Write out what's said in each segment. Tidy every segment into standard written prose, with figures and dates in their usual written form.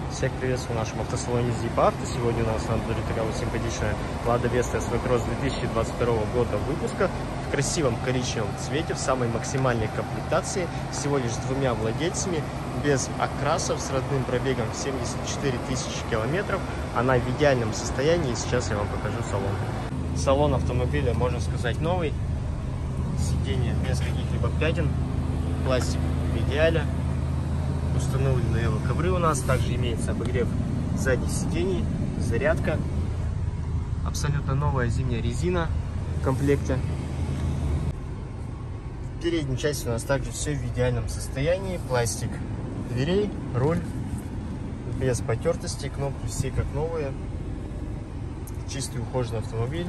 Всех приветствую в нашем автосалоне Zip Auto. Сегодня у нас на обзоре такая вот симпатичная Lada Vesta S-Cross 2022 года выпуска в красивом коричневом цвете, в самой максимальной комплектации, всего лишь с двумя владельцами, без окрасов, с родным пробегом 74 тысячи километров. Она в идеальном состоянии, и сейчас я вам покажу салон. Салон автомобиля, можно сказать, новый. Сиденье без каких-либо пятен, пластик в идеале. Установлены эво-ковры у нас, также имеется обогрев задних сидений, зарядка, абсолютно новая зимняя резина в комплекте. В передней части у нас также все в идеальном состоянии, пластик дверей, руль без потертостей, кнопки все как новые, чистый ухоженный автомобиль.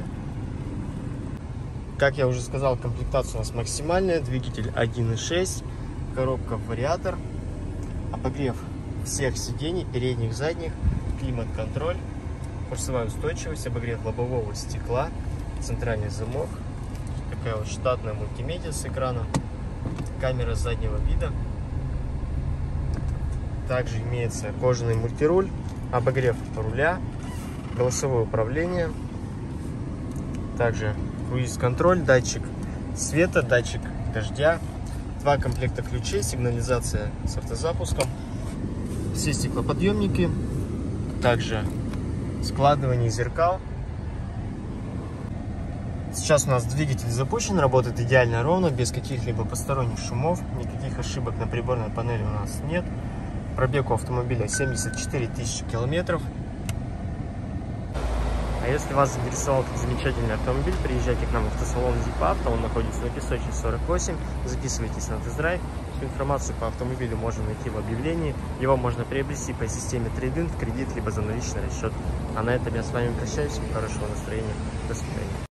Как я уже сказал, комплектация у нас максимальная, двигатель 1.6, коробка вариатор. Обогрев всех сидений, передних, задних, климат-контроль, курсовая устойчивость, обогрев лобового стекла, центральный замок, такая вот штатная мультимедиа с экраном, камера заднего вида. Также имеется кожаный мультируль, обогрев руля, голосовое управление, также круиз-контроль, датчик света, датчик дождя. Два комплекта ключей, сигнализация с автозапуском, все стеклоподъемники, также складывание зеркал. Сейчас у нас двигатель запущен, работает идеально ровно, без каких-либо посторонних шумов, никаких ошибок на приборной панели у нас нет. Пробег у автомобиля 74 тысячи километров. А если вас заинтересовал этот замечательный автомобиль, приезжайте к нам в автосалон Zip Auto, он находится на Песочной 48, записывайтесь на тест-драйв. Всю информацию по автомобилю можно найти в объявлении, его можно приобрести по системе трейд-ин в кредит, либо за наличный расчет. А на этом я с вами прощаюсь, всем хорошего настроения, до свидания.